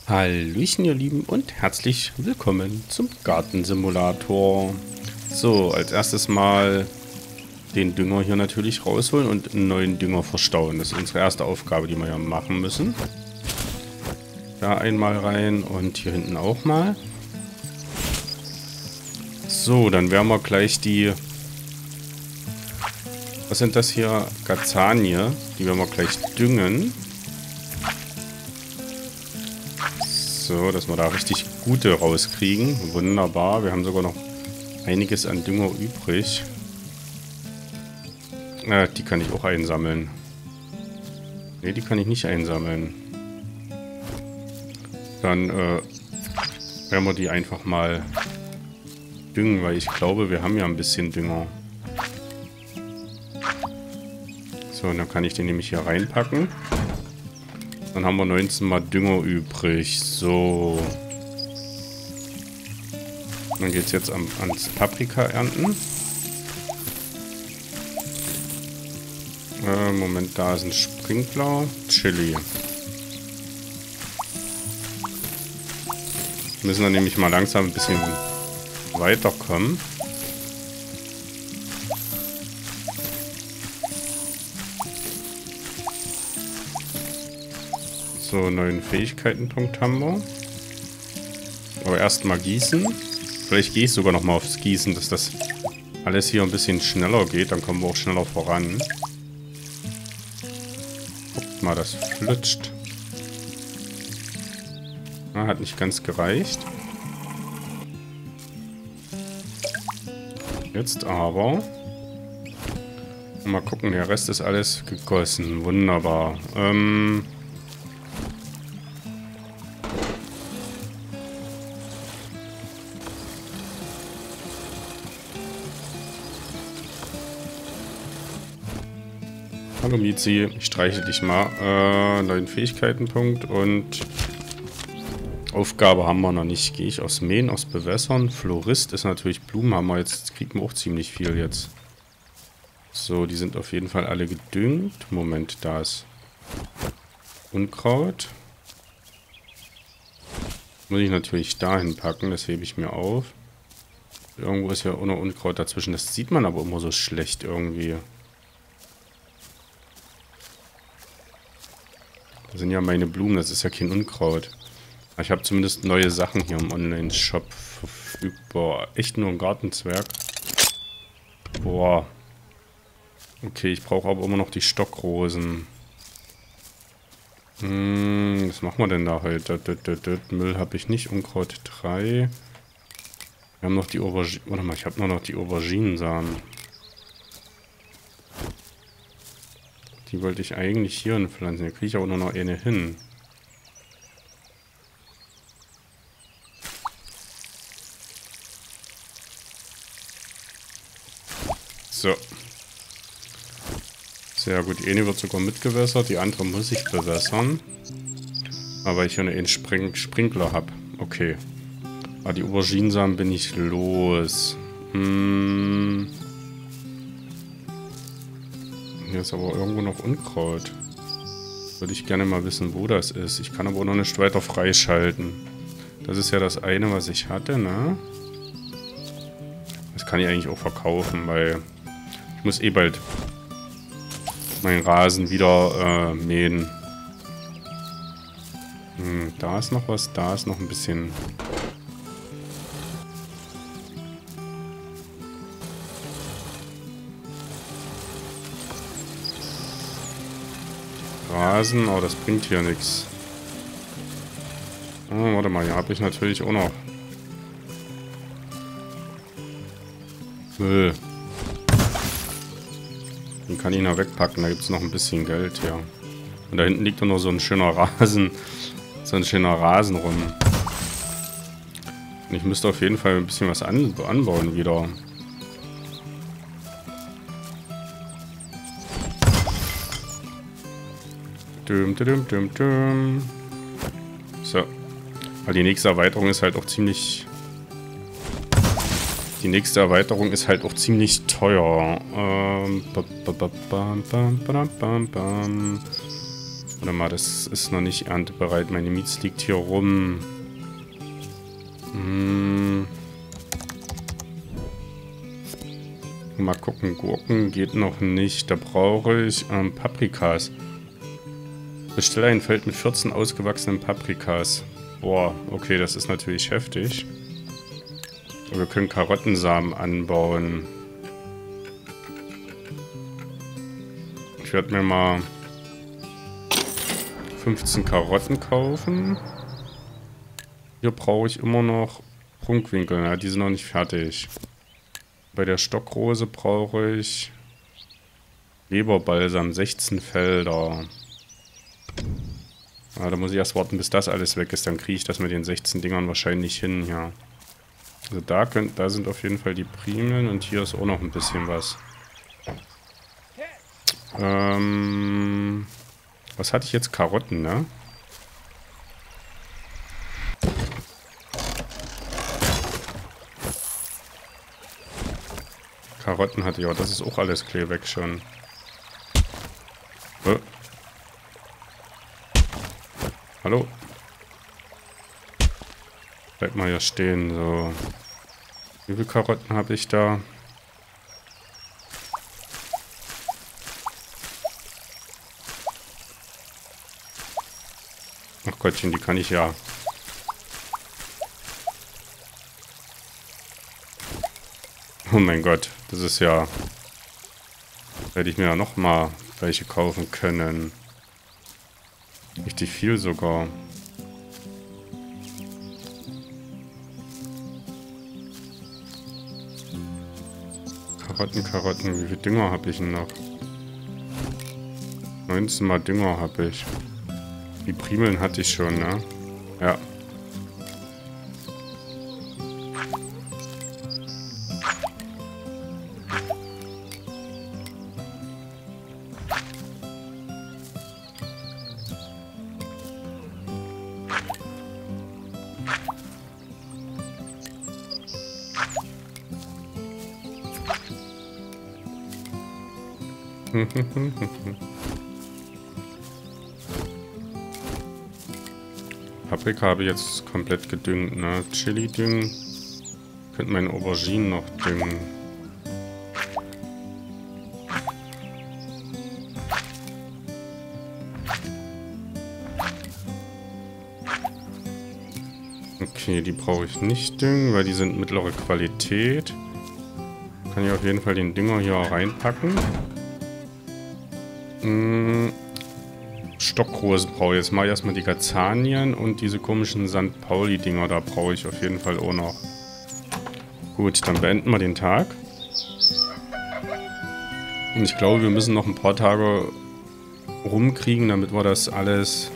Hallöchen, ihr Lieben, und herzlich willkommen zum Gartensimulator. So, als erstes mal den Dünger hier natürlich rausholen und einen neuen Dünger verstauen. Das ist unsere erste Aufgabe, die wir ja machen müssen. Da einmal rein und hier hinten auch mal. So, dann werden wir gleich die... Was sind das hier? Gazanie. Die werden wir gleich düngen. So, dass wir da richtig gute rauskriegen. Wunderbar. Wir haben sogar noch einiges an Dünger übrig. Die kann ich auch einsammeln. Ne, die kann ich nicht einsammeln. Dann werden wir die einfach mal düngen, weil ich glaube, wir haben ja ein bisschen Dünger. So, und dann kann ich den nämlich hier reinpacken. Dann haben wir 19 mal Dünger übrig. So. Dann geht es jetzt ans Paprika ernten. Moment, da ist ein Sprinkler. Chili. Wir müssen dann nämlich mal langsam ein bisschen weiterkommen. So, neuen Fähigkeitenpunkt haben wir. Aber erstmal gießen. Vielleicht gehe ich sogar nochmal aufs Gießen, dass das alles hier ein bisschen schneller geht. Dann kommen wir auch schneller voran. Guckt mal, das flutscht. Hat nicht ganz gereicht. Jetzt aber. Mal gucken, der Rest ist alles gegossen. Wunderbar. Hallo Mizi, ich streiche dich mal. Neuen Fähigkeitenpunkt und Aufgabe haben wir noch nicht. Gehe ich aus Mähen, aus Bewässern. Florist ist natürlich Blumen, haben wir jetzt, kriegen wir auch ziemlich viel jetzt. So, die sind auf jeden Fall alle gedüngt. Moment, da ist Unkraut. Muss ich natürlich dahin packen, das hebe ich mir auf. Irgendwo ist ja auch noch Unkraut dazwischen, das sieht man aber immer so schlecht irgendwie. Das sind ja meine Blumen, das ist ja kein Unkraut. Ich habe zumindest neue Sachen hier im Online-Shop verfügbar. Echt nur ein Gartenzwerg. Boah. Okay, ich brauche aber immer noch die Stockrosen. Was machen wir denn da heute? Müll habe ich nicht, Unkraut 3. Wir haben noch die Auberginen. Warte mal, ich habe noch die Auberginensamen. Die wollte ich eigentlich hier pflanzen. Da kriege ich aber nur noch eine hin. So. Sehr gut. Die eine wird sogar mitgewässert. Die andere muss ich bewässern. Aber ich hier einen Sprinkler habe. Okay. Aber die Auberginensamen bin ich los. Hier ist aber irgendwo noch Unkraut. Würde ich gerne mal wissen, wo das ist. Ich kann aber auch noch nicht weiter freischalten. Das ist ja das eine, was ich hatte, ne? Das kann ich eigentlich auch verkaufen, weil ich muss eh bald meinen Rasen wieder mähen. Da ist noch was, da ist noch ein bisschen... Rasen, aber das bringt hier nichts. Oh, warte mal, hier habe ich natürlich auch noch Müll. Den kann ich noch wegpacken, da gibt es noch ein bisschen Geld, ja. Und da hinten liegt doch noch so ein schöner Rasen. So ein schöner Rasen rum. Und ich müsste auf jeden Fall ein bisschen was anbauen wieder. So. Weil die nächste Erweiterung ist halt auch ziemlich... Die nächste Erweiterung ist halt auch ziemlich teuer. Warte Warte mal, das ist noch nicht erntebereit. Meine Miets liegt hier rum. Mal gucken, Gurken geht noch nicht. Da brauche ich Paprikas. Bestelle ein Feld mit 14 ausgewachsenen Paprikas. Boah, okay, das ist natürlich heftig. Aber wir können Karottensamen anbauen. Ich werde mir mal 15 Karotten kaufen. Hier brauche ich immer noch Prunkwinkel. Ja, die sind noch nicht fertig. Bei der Stockrose brauche ich Leberbalsam, 16 Felder. Ja, da muss ich erst warten, bis das alles weg ist. Dann kriege ich das mit den 16 Dingern wahrscheinlich hin, ja. Also da sind auf jeden Fall die Primeln und hier ist auch noch ein bisschen was. Was hatte ich jetzt? Karotten, ne? Karotten hatte ich auch. Das ist auch alles klar weg schon. Hallo? Bleib mal hier stehen, so. Wie viele Karotten habe ich da? Ach Gottchen, die kann ich ja. Oh mein Gott, das ist ja... Hätte ich mir ja noch mal welche kaufen können. Richtig viel sogar. Karotten. Wie viele Dünger habe ich denn noch? 19 mal Dünger habe ich. Die Primeln hatte ich schon, ne? Ja. Paprika habe ich jetzt komplett gedüngt, ne? Chili düngen. Könnte meine Auberginen noch düngen. Okay, die brauche ich nicht düngen, weil die sind mittlere Qualität. Kann ich auf jeden Fall den Dünger hier reinpacken. Stockrosen brauche ich. Jetzt mache ich erstmal die Gazanien und diese komischen St. Pauli-Dinger, da brauche ich auf jeden Fall auch noch. Gut, dann beenden wir den Tag. Und ich glaube, wir müssen noch ein paar Tage rumkriegen, damit wir das alles...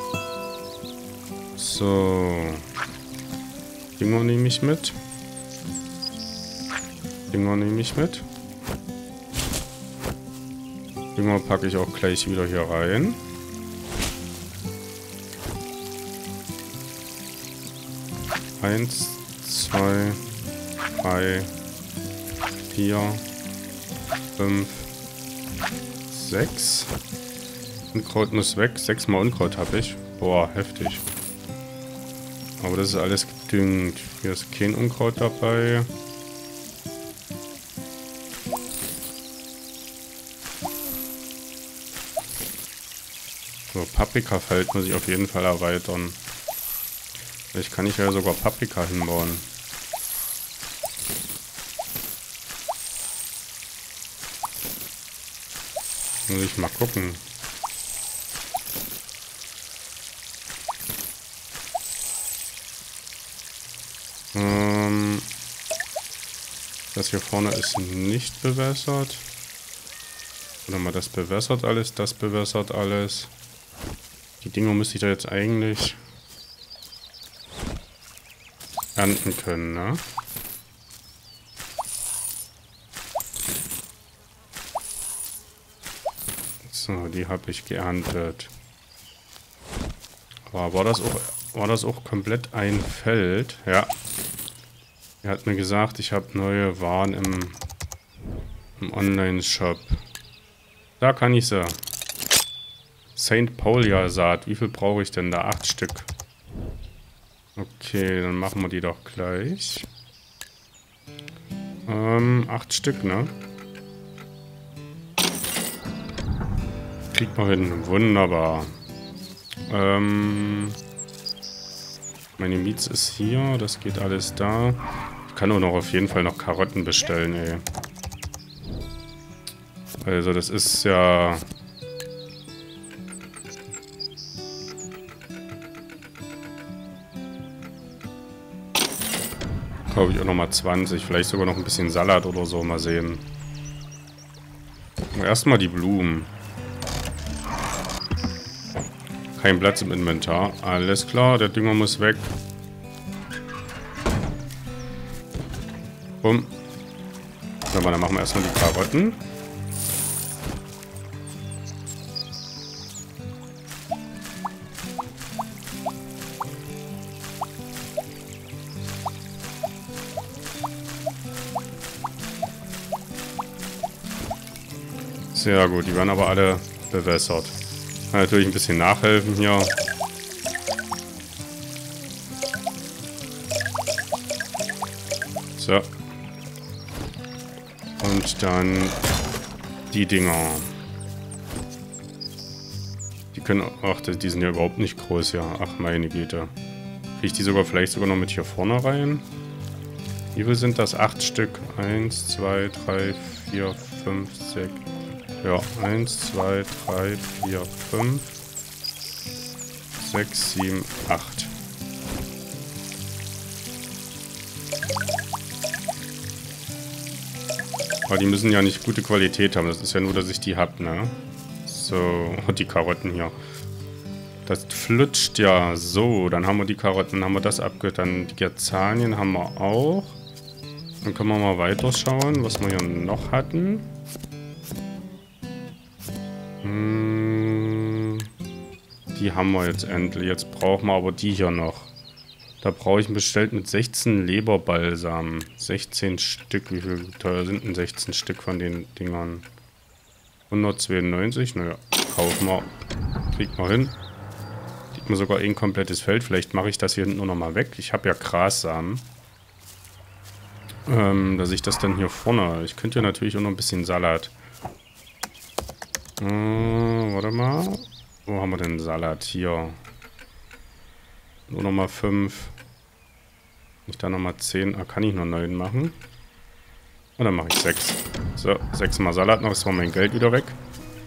So... Dünger nehme ich mit. Dünger packe ich auch gleich wieder hier rein. Eins, 2, 3, 4, 5, 6. Unkraut muss weg. 6 mal Unkraut habe ich. Boah, heftig. Aber das ist alles gedüngt. Hier ist kein Unkraut dabei. So, Paprikafeld muss ich auf jeden Fall erweitern. Vielleicht kann ich ja sogar Paprika hinbauen. Muss ich mal gucken. Das hier vorne ist nicht bewässert. Oder mal, das bewässert alles, das bewässert alles. Die Dinger müsste ich da jetzt eigentlich ernten können, ne? So, die habe ich geerntet. Aber war das auch komplett ein Feld? Ja. Er hat mir gesagt, ich habe neue Waren im Online-Shop. Da kann ich sie. St. Paulia-Saat. Wie viel brauche ich denn da? 8 Stück. Okay, dann machen wir die doch gleich. 8 Stück, ne? Kriegt man hin. Wunderbar. Meine Miets ist hier. Das geht alles da. Ich kann auch noch auf jeden Fall noch Karotten bestellen, ey. Also das ist ja... Kaufe ich auch nochmal 20. Vielleicht sogar noch ein bisschen Salat oder so. Mal sehen. Erstmal die Blumen. Kein Platz im Inventar. Alles klar, der Dünger muss weg. Bumm. So, dann machen wir erstmal die Karotten. Sehr gut, die werden aber alle bewässert. Kann natürlich ein bisschen nachhelfen hier. So. Und dann die Dinger. Die können... Ach, die sind ja überhaupt nicht groß, ja. Ach, meine Güte. Kriege ich die sogar vielleicht sogar noch mit hier vorne rein? Wie viel sind das? 8 Stück. 1, 2, 3, 4, 5, 6... Ja, 1, 2, 3, 4, 5, 6, 7, 8. Aber die müssen ja nicht gute Qualität haben. Das ist ja nur, dass ich die habe, ne? So, und die Karotten hier. Das flutscht ja. So, dann haben wir die Karotten, haben wir das dann die Gazanien haben wir auch. Dann können wir mal weiterschauen, was wir hier noch hatten. Die haben wir jetzt endlich. Jetzt brauchen wir aber die hier noch. Da brauche ich bestellt mit 16 Leberbalsam. 16 Stück. Wie viel teuer sind denn 16 Stück von den Dingern? 192. Naja, kaufen wir. Kriegt man hin. Kriegt man sogar ein komplettes Feld. Vielleicht mache ich das hier hinten nur noch mal weg. Ich habe ja Grassamen. Dass ich das dann hier vorne... Ich könnte ja natürlich auch noch ein bisschen Salat. Warte mal. Wo haben wir denn Salat? Hier. Nur nochmal 5. Ich da nochmal 10. Ah, kann ich nur 9 machen? Und dann mache ich 6. So, 6 mal Salat noch. Ist war mein Geld wieder weg.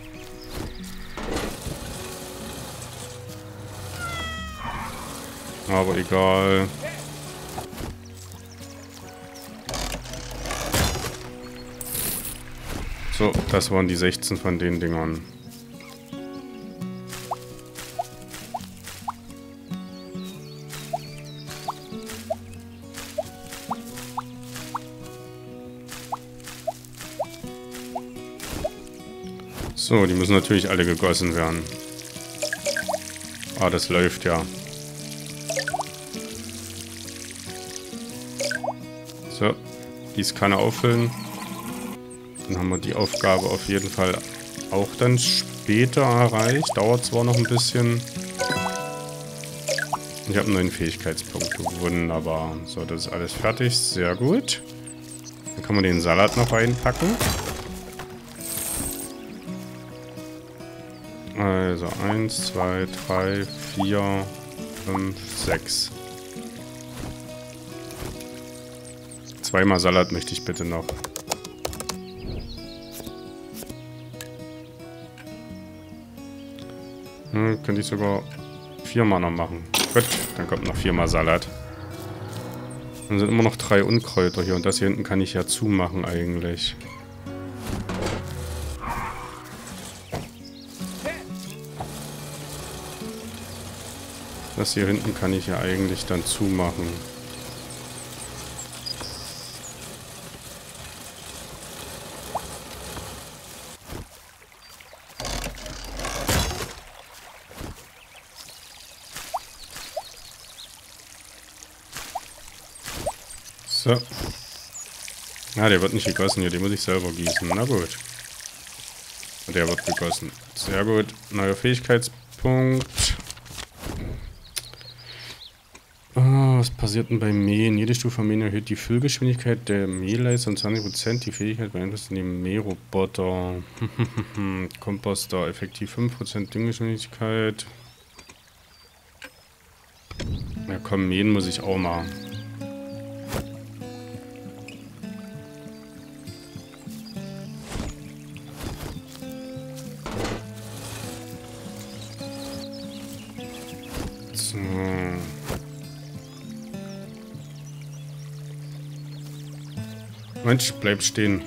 Aber egal. So, das waren die 16 von den Dingern. So, die müssen natürlich alle gegossen werden. Ah, das läuft ja. So, dies kann er auffüllen. Dann haben wir die Aufgabe auf jeden Fall auch dann später erreicht. Dauert zwar noch ein bisschen. Ich habe einen neuen Fähigkeitspunkt. Wunderbar. So, das ist alles fertig. Sehr gut. Dann kann man den Salat noch reinpacken. Also 1, 2, 3, 4, 5, 6. Zweimal Salat möchte ich bitte noch. Könnte ich sogar 4-mal noch machen. Gut, dann kommt noch 4-mal Salat. Dann sind immer noch 3 Unkräuter hier. Und das hier hinten kann ich ja zumachen eigentlich. Das hier hinten kann ich ja eigentlich dann zumachen. So. Ja, der wird nicht gegossen hier, den muss ich selber gießen. Na gut. Der wird gegossen. Sehr gut. Neuer Fähigkeitspunkt. Oh, was passiert denn beim Mähen? Jede Stufe von Mähen erhöht die Füllgeschwindigkeit der Mähleiste um 20%. Die Fähigkeit beeinflusst den Mähroboter. Komposter. Effektiv 5% Dünngeschwindigkeit. Ja komm, mähen muss ich auch machen. So. Mensch, bleib stehen.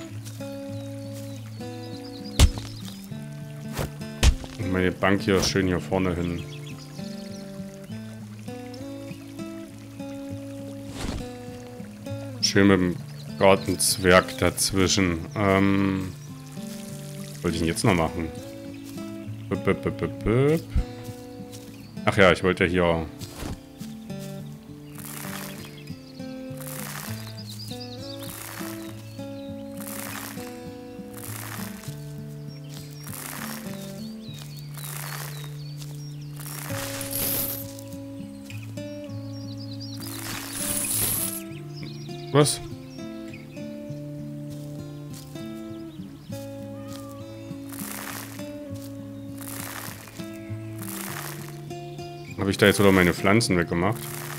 Und meine Bank hier schön hier vorne hin. Schön mit dem Gartenzwerg dazwischen. Was wollte ich denn jetzt noch machen? Ach ja, ich wollte ja hier... Was? Habe ich da jetzt oder meine Pflanzen weggemacht?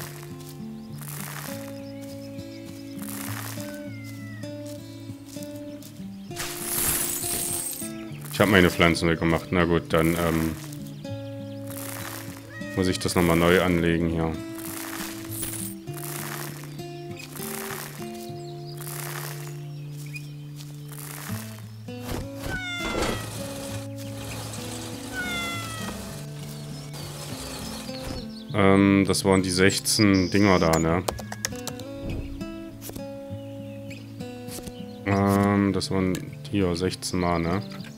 Ich habe meine Pflanzen weggemacht. Na gut, dann muss ich das nochmal neu anlegen hier. Das waren die 16 Dinger da, ne? Das waren hier 16 Mal, ne?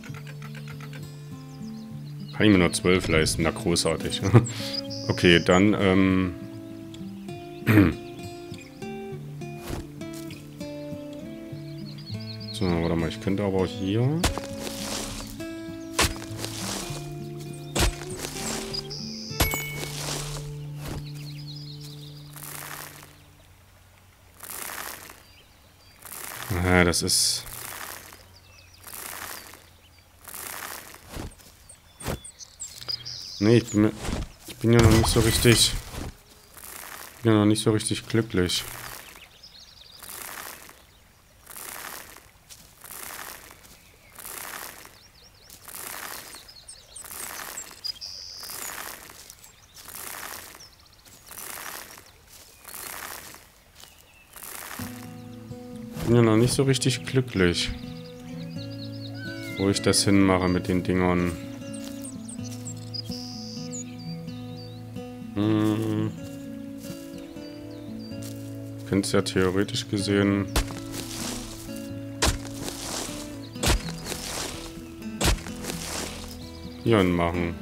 Kann ich mir nur 12 leisten, na großartig. Okay, dann, So, warte mal, ich könnte aber auch hier... Ja, das ist... Nee, ich bin ja noch nicht so richtig... Ich bin ja noch nicht so richtig glücklich. Ich bin ja noch nicht so richtig glücklich, wo ich das hinmache mit den Dingern. Könnte es ja theoretisch gesehen... hier machen.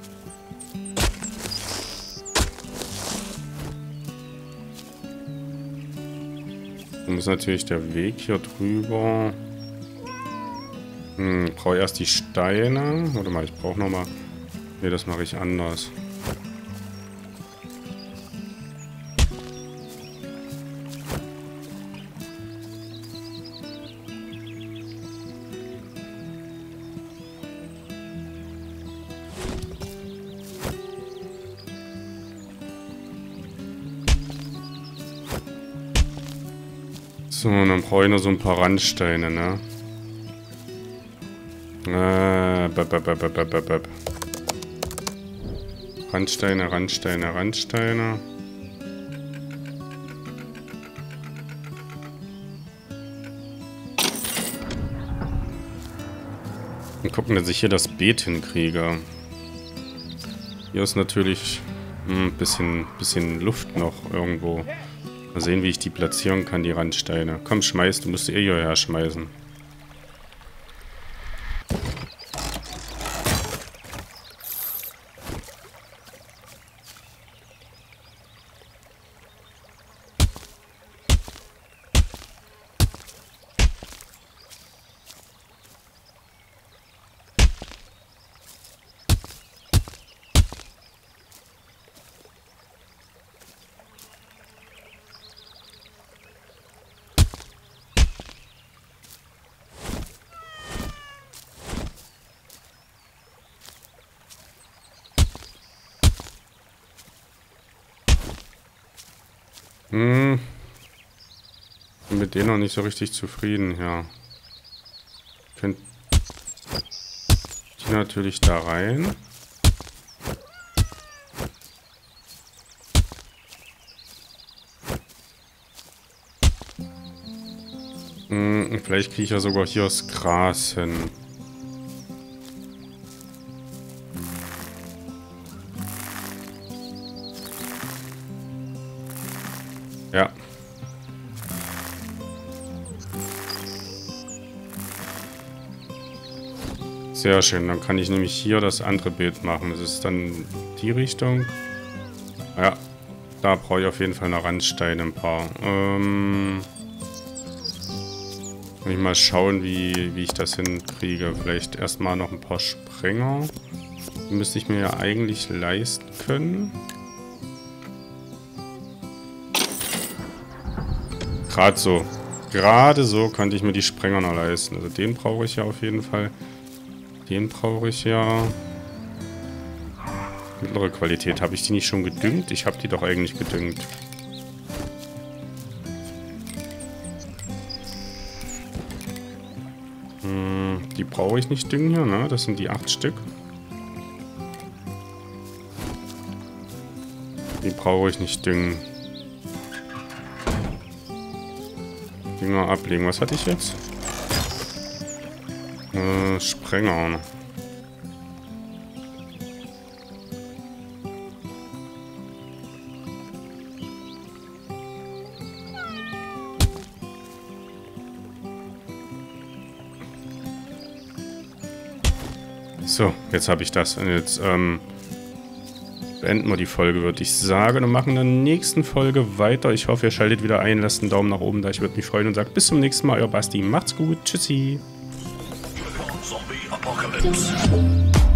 Dann muss natürlich der Weg hier drüber. Brauche erst die Steine. Warte mal, ich brauche nochmal... Ne, das mache ich anders. So, und dann brauche ich noch so ein paar Randsteine, ne? Randsteine, Randsteine, Randsteine. Und gucken, dass ich hier das Beet hinkriege. Hier ist natürlich ein bisschen Luft noch irgendwo. Mal sehen, wie ich die platzieren kann, die Randsteine. Komm, schmeiß, du musst eh hierher schmeißen. Bin mit denen noch nicht so richtig zufrieden, ja. Könnt die natürlich da rein. Vielleicht kriege ich ja sogar hier das Gras hin. Ja. Sehr schön. Dann kann ich nämlich hier das andere Bild machen. Das ist dann die Richtung. Ja. Da brauche ich auf jeden Fall noch Randsteine ein paar. Muss ich mal schauen, wie ich das hinkriege. Vielleicht erstmal noch ein paar Sprenger. Die müsste ich mir ja eigentlich leisten können. Gerade so könnte ich mir die Sprenger noch leisten. Also den brauche ich ja auf jeden Fall. Den brauche ich ja. Mittlere Qualität. Habe ich die nicht schon gedüngt? Ich habe die doch eigentlich gedüngt. Die brauche ich nicht düngen hier, ne? Das sind die 8 Stück. Die brauche ich nicht düngen. Dünger ablegen. Was hatte ich jetzt? Sprenger. So, jetzt habe ich das. Und jetzt beenden wir die Folge, würde ich sagen. Und machen in der nächsten Folge weiter. Ich hoffe, ihr schaltet wieder ein. Lasst einen Daumen nach oben da. Ich würde mich freuen und sagt bis zum nächsten Mal. Euer Basti. Macht's gut. Tschüssi. Zombie Apocalypse.